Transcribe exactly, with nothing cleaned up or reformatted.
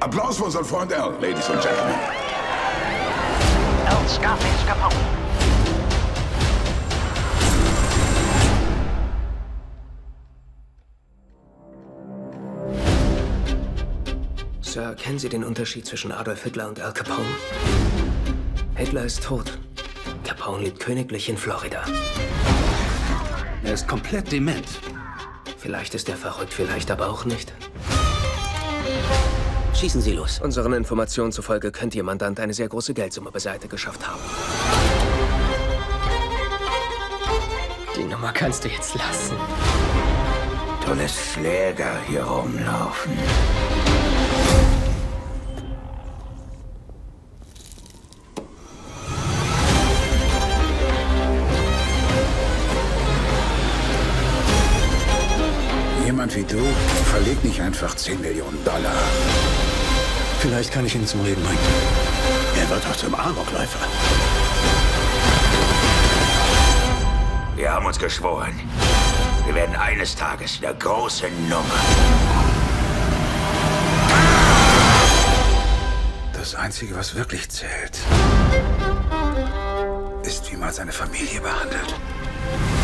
Applaus für unseren Freund Al, Ladies and Gentlemen. Al Scarface Capone. Sir, kennen Sie den Unterschied zwischen Adolf Hitler und Al Capone? Hitler ist tot. Capone lebt königlich in Florida. Er ist komplett dement. Vielleicht ist er verrückt, vielleicht aber auch nicht. Schießen Sie los. Unseren Informationen zufolge könnte Ihr Mandant eine sehr große Geldsumme beiseite geschafft haben. Die Nummer kannst du jetzt lassen. Du lässt Schläger hier rumlaufen. Jemand wie du verlegt nicht einfach zehn Millionen Dollar. Vielleicht kann ich ihn zum Reden bringen. Er wird auch zum Amokläufer. Wir haben uns geschworen, wir werden eines Tages eine große Nummer. Das Einzige, was wirklich zählt, ist, wie man seine Familie behandelt.